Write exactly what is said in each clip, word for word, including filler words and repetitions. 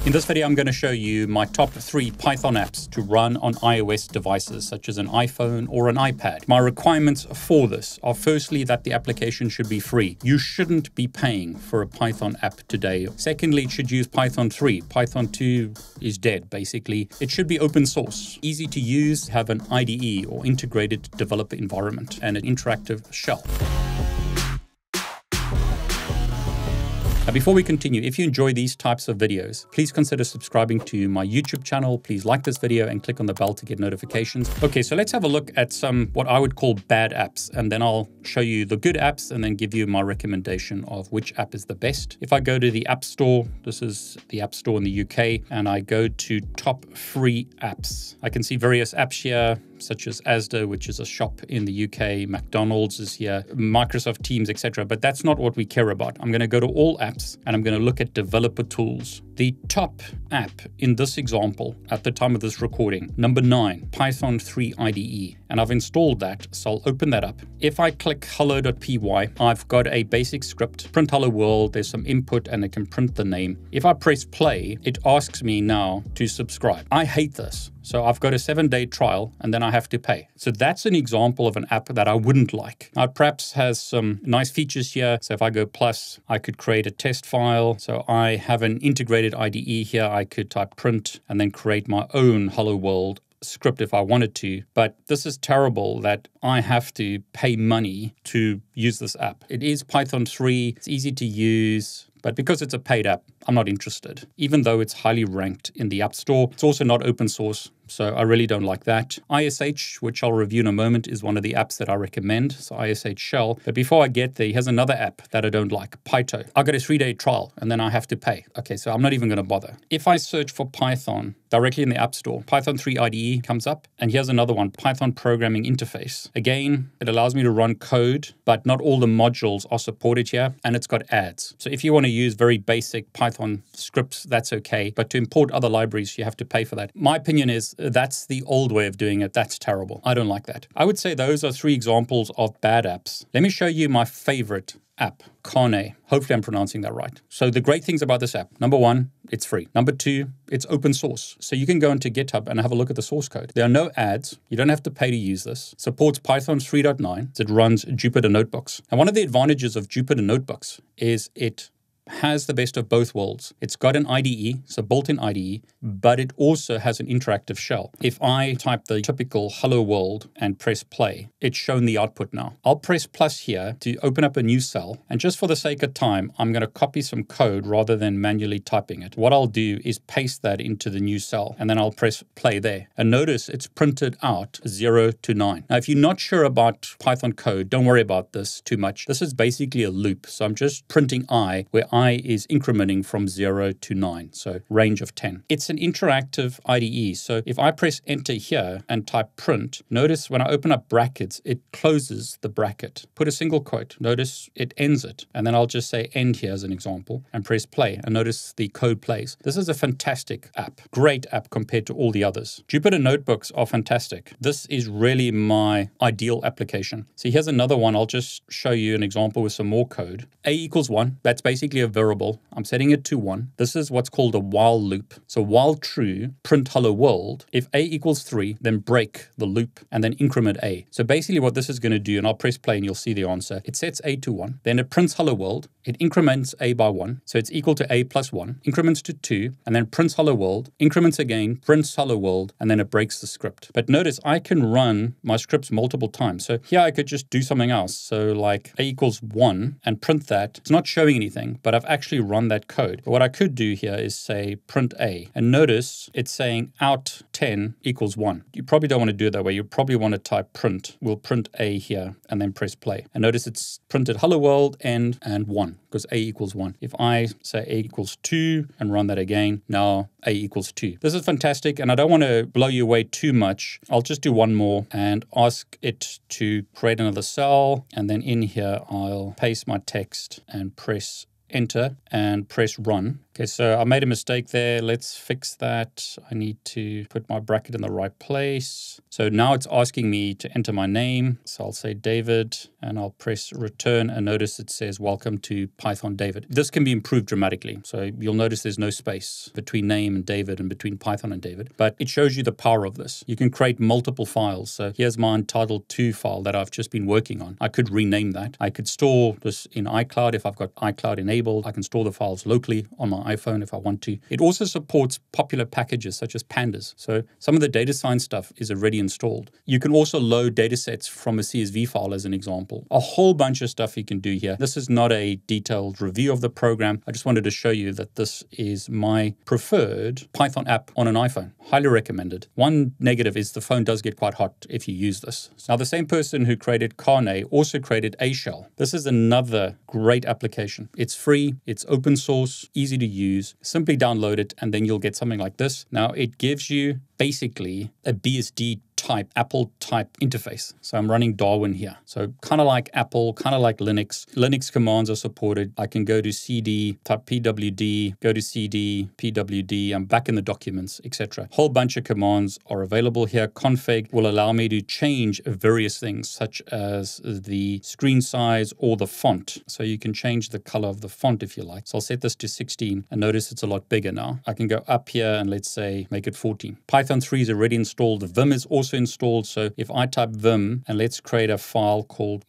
In this video, I'm going to show you my top three Python apps to run on iOS devices, such as an iPhone or an iPad. My requirements for this are firstly that the application should be free. You shouldn't be paying for a Python app today. Secondly, it should use Python three. Python two is dead, basically. It should be open source, easy to use, have an I D E or integrated developer environment, and an interactive shell. Now, before we continue, if you enjoy these types of videos, please consider subscribing to my YouTube channel. Please like this video and click on the bell to get notifications. Okay, so let's have a look at some what I would call bad apps, and then I'll show you the good apps and then give you my recommendation of which app is the best. If I go to the App Store, this is the App Store in the U K, and I go to top free apps, I can see various apps here, such as Asda, which is a shop in the U K, McDonald's is here, Microsoft Teams, et cetera. But that's not what we care about. I'm going to go to all apps and I'm going to look at developer tools. The top app in this example at the time of this recording, number nine, Python three I D E. And I've installed that, so I'll open that up. If I click hello dot P Y, I've got a basic script, print hello world, there's some input and it can print the name. If I press play, it asks me now to subscribe. I hate this. So I've got a seven day trial and then I have to pay. So that's an example of an app that I wouldn't like. Now, it perhaps has some nice features here. So if I go plus, I could create a test file. So I have an integrated I D E here. I could type print and then create my own hello world script if I wanted to. But this is terrible that I have to pay money to use this app. It is Python three. It's easy to use. But because it's a paid app, I'm not interested. Even though it's highly ranked in the App Store, it's also not open source. So I really don't like that. I S H, which I'll review in a moment, is one of the apps that I recommend. So I S H Shell. But before I get there, here's another app that I don't like, Pyto. I got a three day trial and then I have to pay. Okay, so I'm not even going to bother. If I search for Python directly in the App Store, Python three I D E comes up. And here's another one, Python Programming Interface. Again, it allows me to run code, but not all the modules are supported here. And it's got ads. So if you want to use very basic Python scripts, that's okay. But to import other libraries, you have to pay for that. My opinion is that's the old way of doing it. That's terrible. I don't like that. I would say those are three examples of bad apps. Let me show you my favorite app, Kane. Hopefully I'm pronouncing that right. So the great things about this app, number one, it's free. Number two, it's open source. So you can go into GitHub and have a look at the source code. There are no ads. You don't have to pay to use this. Supports Python three point nine. It runs Jupyter Notebooks. And one of the advantages of Jupyter Notebooks is it has the best of both worlds. It's got an I D E, so built-in I D E, but it also has an interactive shell. If I type the typical hello world and press play, it's shown the output now. I'll press plus here to open up a new cell. And just for the sake of time, I'm going to copy some code rather than manually typing it. What I'll do is paste that into the new cell, and then I'll press play there. And notice it's printed out zero to nine. Now, if you're not sure about Python code, don't worry about this too much. This is basically a loop. So I'm just printing I, where I is incrementing from zero to nine, so range of ten. It's an interactive I D E, so if I press enter here and type print, notice when I open up brackets, it closes the bracket. Put a single quote, notice it ends it, and then I'll just say end here as an example, and press play, and notice the code plays. This is a fantastic app, great app compared to all the others. Jupyter Notebooks are fantastic. This is really my ideal application. So here's another one. I'll just show you an example with some more code. A equals one, that's basically a variable. I'm setting it to one. This is what's called a while loop. So while true, print hello world. If a equals three, then break the loop and then increment a. So basically what this is going to do, and I'll press play and you'll see the answer. It sets a to one, then it prints hello world. It increments a by one. So it's equal to a plus one, increments to two, and then prints hello world, increments again, prints hello world, and then it breaks the script. But notice I can run my scripts multiple times. So here I could just do something else. So like a equals one and print that. It's not showing anything, but I've actually run that code. But what I could do here is say print a, and notice it's saying out ten equals one. You probably don't want to do it that way. You probably want to type print. We'll print a here and then press play. And notice it's printed hello world, end, and one, because a equals one. If I say a equals two and run that again, now a equals two. This is fantastic, and I don't want to blow you away too much. I'll just do one more and ask it to create another cell, and then in here I'll paste my text and press enter and press run. Okay, so I made a mistake there. Let's fix that. I need to put my bracket in the right place. So now it's asking me to enter my name. So I'll say David and I'll press return and notice it says welcome to Python David. This can be improved dramatically. So you'll notice there's no space between name and David and between Python and David, but it shows you the power of this. You can create multiple files. So here's my entitled to file that I've just been working on. I could rename that. I could store this in iCloud if I've got iCloud enabled. I can store the files locally on my iPhone if I want to. It also supports popular packages such as pandas. So some of the data science stuff is already installed. You can also load data sets from a C S V file as an example. A whole bunch of stuff you can do here. This is not a detailed review of the program. I just wanted to show you that this is my preferred Python app on an iPhone. Highly recommended. One negative is the phone does get quite hot if you use this. Now, the same person who created Carne also created A Shell. This is another great application. It's free, it's open source, easy to use. Simply download it and then you'll get something like this. Now, it gives you basically a B S D type, Apple type interface. So I'm running Darwin here. So kind of like Apple, kind of like Linux. Linux commands are supported. I can go to C D, type P W D, go to C D, P W D. I'm back in the documents, et cetera. Whole bunch of commands are available here. Config will allow me to change various things such as the screen size or the font. So you can change the color of the font if you like. So I'll set this to sixteen and notice it's a lot bigger now. I can go up here and let's say make it fourteen. Python three is already installed. Vim is also installed. So if I type Vim and let's create a file called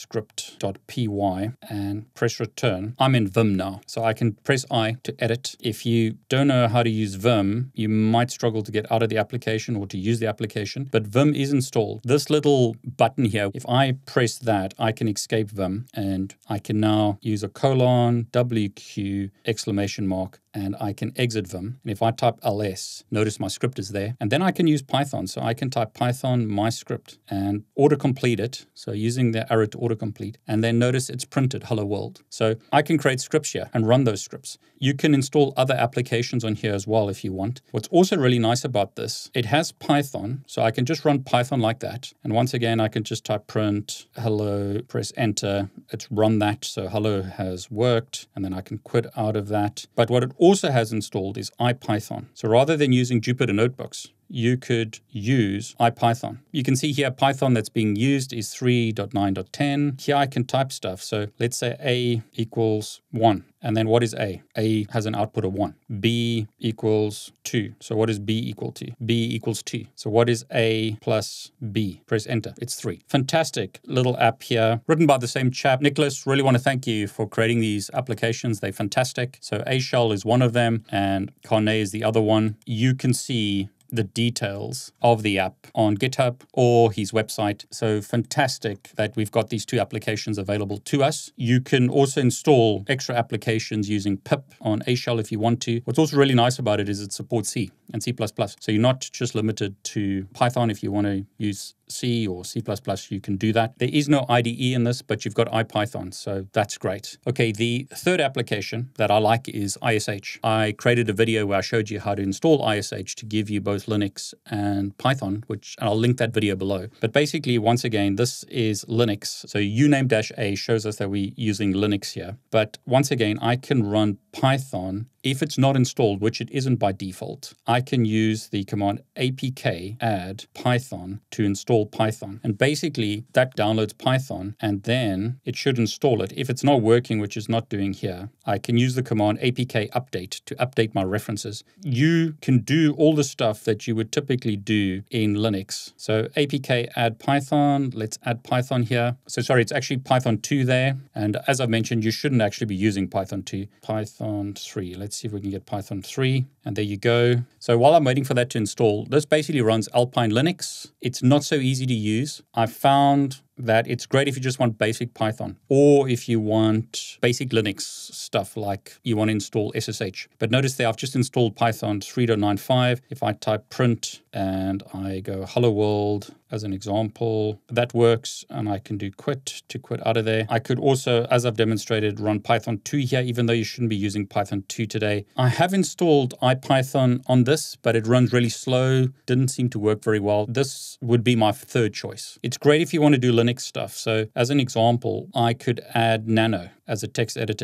myscript.py and press return, I'm in Vim now. So I can press I to edit. If you don't know how to use Vim, you might struggle to get out of the application or to use the application, but Vim is installed. This little button here, if I press that, I can escape Vim and I can now use a colon, W Q, exclamation mark, and I can exit Vim. And if I type L S, notice my script is there. And then I can use Python. So I can type Python my script and autocomplete it. So using the arrow to autocomplete. And then notice it's printed hello world. So I can create scripts here and run those scripts. You can install other applications on here as well if you want. What's also really nice about this, it has Python. So I can just run Python like that. And once again, I can just type print hello, press enter. It's run that. So hello has worked. And then I can quit out of that. But what it also has installed is IPython. So rather than using Jupyter Notebooks, you could use IPython. You can see here Python that's being used is three point nine point ten. Here I can type stuff. So let's say A equals one. And then what is A? A has an output of one. B equals two. So what is B equal to? B equals two. So what is A plus B? Press enter. It's three. Fantastic little app here written by the same chap. Nicholas, really want to thank you for creating these applications. They're fantastic. So A Shell is one of them and Carne is the other one. You can see the details of the app on GitHub or his website. So fantastic that we've got these two applications available to us. You can also install extra applications using pip on A Shell if you want to. What's also really nice about it is it supports C and C plus plus. So you're not just limited to Python. If you want to use C or C plus plus, you can do that. There is no I D E in this, but you've got IPython, so that's great. Okay, the third application that I like is I S H. I created a video where I showed you how to install I S H to give you both Linux and Python, which and I'll link that video below. But basically, once again, this is Linux. So uname-a shows us that we're using Linux here. But once again, I can run Python if it's not installed, which it isn't by default. I can use the command apk add python to install Python. And basically that downloads Python and then it should install it. If it's not working, which is not doing here, I can use the command apk update to update my references. You can do all the stuff that you would typically do in Linux. So apk add Python, let's add Python here. So sorry, it's actually Python two there. And as I've mentioned, you shouldn't actually be using Python two, Python three. Let's see if we can get Python three. And there you go. So while I'm waiting for that to install, this basically runs Alpine Linux. It's not so easy to use. I found that it's great if you just want basic Python or if you want basic Linux stuff like you want to install S S H. But notice there, I've just installed Python three point nine five. If I type print and I go hello world as an example, that works and I can do quit to quit out of there. I could also, as I've demonstrated, run Python two here, even though you shouldn't be using Python two today. I have installed IPython on this, but it runs really slow, didn't seem to work very well. This would be my third choice. It's great if you want to do Linux stuff. So as an example, I could add Nano as a text editor here.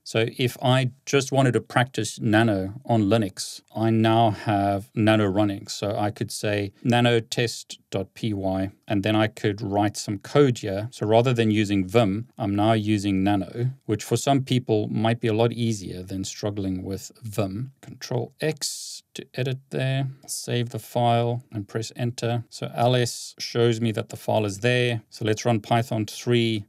So if I just wanted to practice Nano on Linux, I now have Nano running. So I could say nano test.py, and then I could write some code here. So rather than using Vim, I'm now using Nano, which for some people might be a lot easier than struggling with Vim. Control X to edit there, save the file and press enter. So ls shows me that the file is there. So let's run python three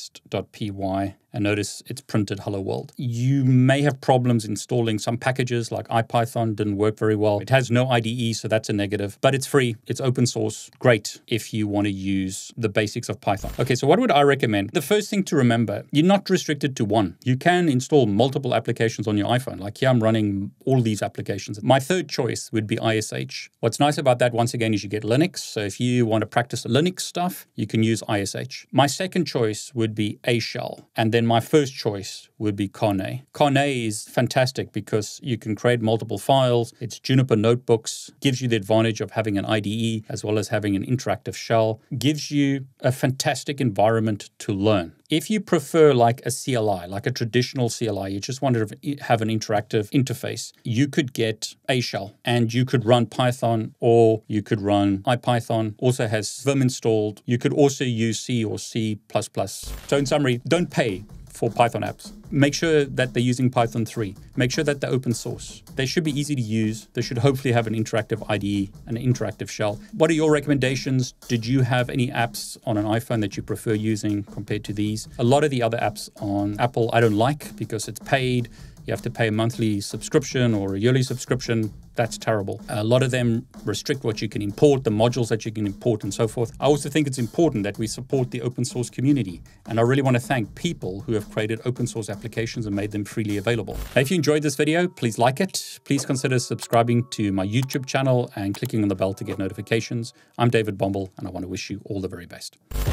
test.py. And notice it's printed hello world. You may have problems installing some packages like IPython didn't work very well. It has no I D E, so that's a negative, but it's free. It's open source. Great if you want to use the basics of Python. Okay, so what would I recommend? The first thing to remember, you're not restricted to one. You can install multiple applications on your iPhone. Like here, I'm running all these applications. My third choice would be I S H. What's nice about that, once again, is you get Linux. So if you want to practice the Linux stuff, you can use I S H. My second choice would be A Shell. And then my first choice would be Kone. Kone is fantastic because you can create multiple files. It's Juniper Notebooks, gives you the advantage of having an I D E as well as having an interactive shell, gives you a fantastic environment to learn. If you prefer like a C L I, like a traditional C L I, you just want to have an interactive interface, you could get A Shell and you could run Python or you could run IPython. Also has Vim installed. You could also use C or C plus plus. So in summary, don't pay for Python apps. Make sure that they're using Python three. Make sure that they're open source. They should be easy to use. They should hopefully have an interactive I D E, an interactive shell. What are your recommendations? Did you have any apps on an iPhone that you prefer using compared to these? A lot of the other apps on Apple I don't like because it's paid. You have to pay a monthly subscription or a yearly subscription. That's terrible. A lot of them restrict what you can import, the modules that you can import and so forth. I also think it's important that we support the open source community. And I really want to thank people who have created open source applications and made them freely available. Now, if you enjoyed this video, please like it. Please consider subscribing to my YouTube channel and clicking on the bell to get notifications. I'm David Bombal, and I want to wish you all the very best.